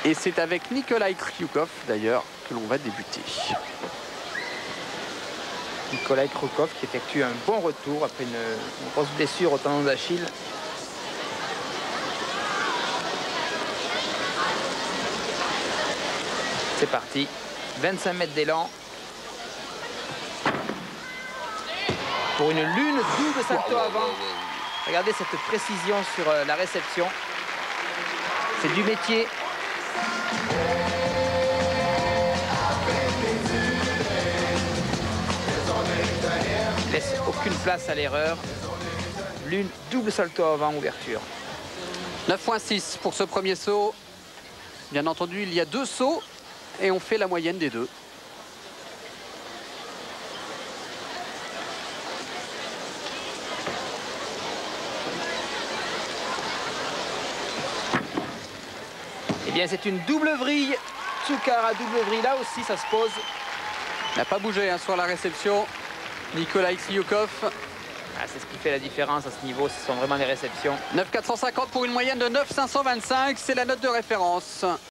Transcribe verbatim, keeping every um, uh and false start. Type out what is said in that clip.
Et c'est avec Nikolai Kryukov d'ailleurs que l'on va débuter. Nikolai Kryukov qui effectue un bon retour après une, une grosse blessure au tendon d'Achille. C'est parti, vingt-cinq mètres d'élan. Pour une lune double salto avant. Regardez cette précision sur la réception. C'est du métier. Laisse aucune place à l'erreur. Lune double salto avant, ouverture. neuf virgule six pour ce premier saut. Bien entendu, il y a deux sauts et on fait la moyenne des deux. Eh bien, c'est une double vrille. Tsoukaara double vrille, là aussi, ça se pose. Il n'a pas bougé hein, sur la réception. Nikolai Kryukov. Ah, c'est ce qui fait la différence à ce niveau, ce sont vraiment les réceptions. neuf quatre cent cinquante pour une moyenne de neuf cinq cent vingt-cinq, c'est la note de référence.